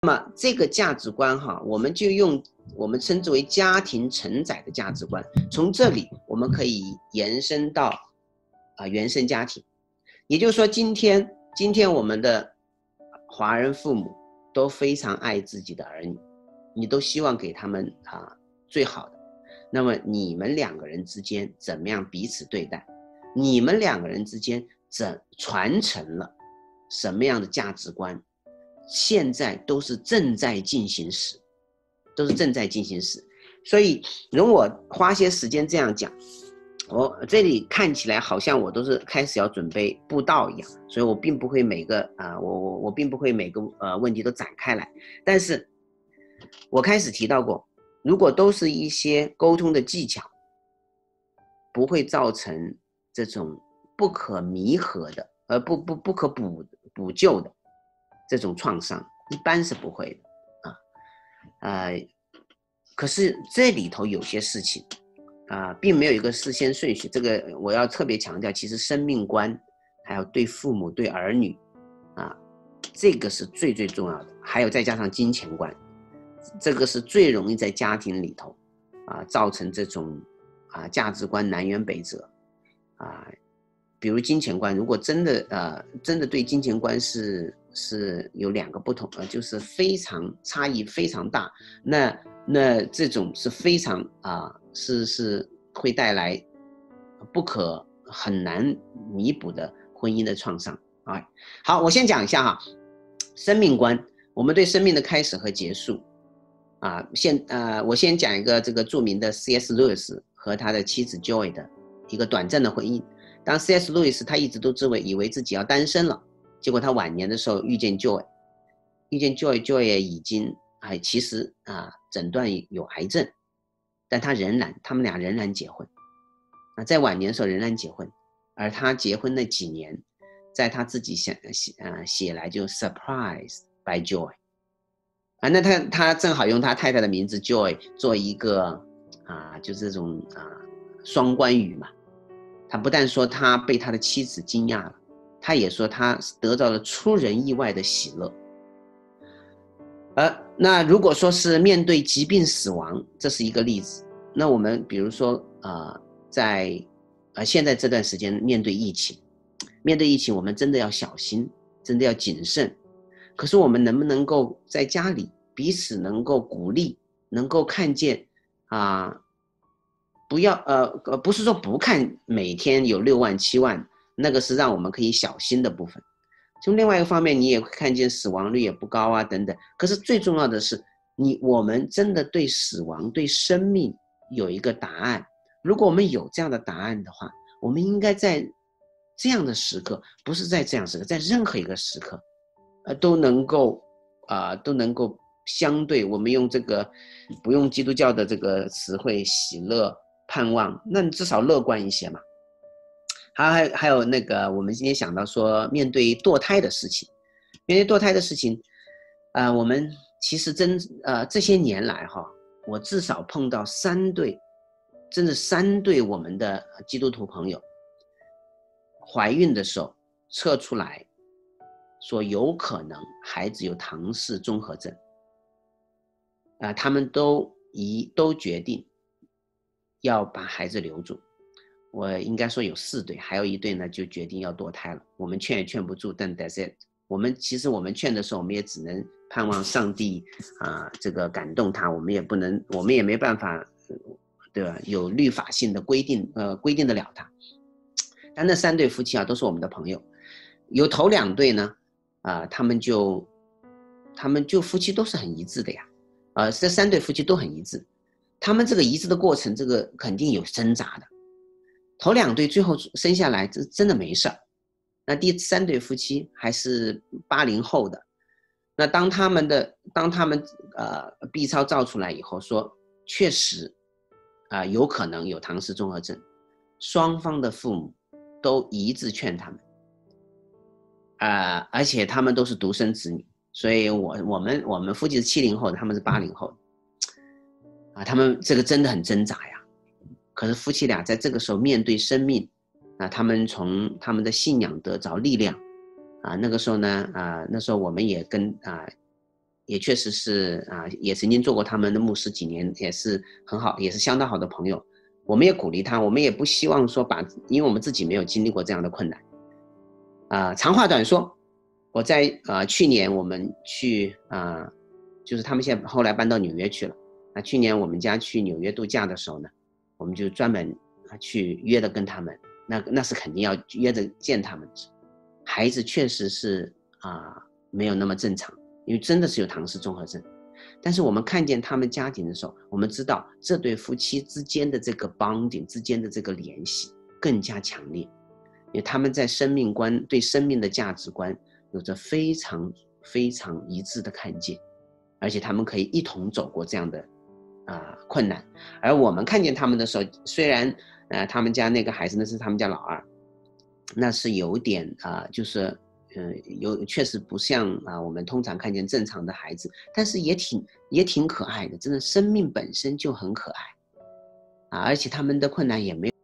那么这个价值观哈，我们就用我们称之为家庭承载的价值观，从这里我们可以延伸到原生家庭。也就是说，今天我们的华人父母都非常爱自己的儿女，你都希望给他们最好的。那么你们两个人之间怎么样彼此对待？你们两个人之间传承了什么样的价值观？现在都是正在进行时，所以容我花些时间这样讲。我这里看起来好像我都是开始要准备布道一样，所以我并不会每个我并不会每个问题都展开来。但是我开始提到过，如果都是一些沟通的技巧，不会造成这种不可弥合的不可补救的这种创伤，一般是不会的可是这里头有些事情并没有一个事先顺序，这个我要特别强调，其实生命观还有对父母对儿女这个是最重要的，还有再加上金钱观，这个是最容易在家庭里头造成这种价值观南辕北辙比如金钱观，如果真的对金钱观是有两个不同就是非常差异非常大，那这种是非常是会带来很难弥补的婚姻的创伤好，我先讲一下生命观，我们对生命的开始和结束我先讲一个这个著名的 C.S. 路易斯和他的妻子 Joy 的一个短暂的婚姻。当 C.S. 路易斯他一直都以为自己要单身了，结果他晚年的时候遇见 Joy 已经其实诊断有癌症，但他们俩仍然结婚在晚年的时候仍然结婚，而他结婚那几年，在他自己写来就 surprised by Joy那他正好用他太太的名字 Joy 做一个就是这种双关语嘛。他不但说他被他的妻子惊讶了，他也说他得到了出人意外的喜乐。那如果说是面对疾病死亡，这是一个例子。那我们比如说在现在这段时间面对疫情，我们真的要小心，真的要谨慎。可是我们能不能够在家里彼此能够鼓励，能够看见不要不是说不看每天有6万7万，那个是让我们可以小心的部分。从另外一个方面，你也会看见死亡率也不高等等。可是最重要的是，我们真的对死亡对生命有一个答案。如果我们有这样的答案的话，我们应该在这样的时刻，不是在这样的时刻，在任何一个时刻都能够相对，我们用这个不用基督教的这个词汇喜乐盼望，那你至少乐观一些嘛。还有那个我们今天想到说面对堕胎的事情，我们其实这些年来我至少碰到3对我们的基督徒朋友怀孕的时候测出来说有可能孩子有唐氏综合症他们都决定要把孩子留住。我应该说有4对，还有1对呢就决定要堕胎了。我们劝也劝不住，但 that's it。其实我们劝的时候，我们也只能盼望上帝这个感动他，我们也没办法，对吧？有律法性的规定得了他。但那3对夫妻都是我们的朋友，有头2对呢他们就夫妻都是很一致的呀这3对夫妻都很一致。他们这个一致的过程，这个肯定有挣扎的。头2对最后生下来真的没事儿，那第3对夫妻还是80后的。那当他们B 超照出来以后，说确实有可能有唐氏综合症，双方的父母都一致劝他们而且他们都是独生子女，所以我们夫妻是70后的，他们是80后的他们这个真的很挣扎呀。可是夫妻俩在这个时候面对生命他们从他们的信仰得着力量那个时候呢那时候我们也跟也确实是也曾经做过他们的牧师几年，也是很好，也是相当好的朋友。我们也鼓励他，我们也不希望说因为我们自己没有经历过这样的困难。长话短说，我在去年我们去就是他们现在后来搬到纽约去了。去年我们家去纽约度假的时候呢，我们就专门去约着跟他们，那是肯定要约着见他们。孩子确实是没有那么正常，因为真的是有唐氏综合症。但是我们看见他们家庭的时候，我们知道这对夫妻之间的这个 bonding 之间的这个联系更加强烈，因为他们在生命观对生命的价值观有着非常非常一致的看见，而且他们可以一同走过这样的困难。而我们看见他们的时候，虽然他们家那个孩子那是他们家老二，那是有点就是确实不像我们通常看见正常的孩子，但是也挺可爱的，真的生命本身就很可爱而且他们的困难也没有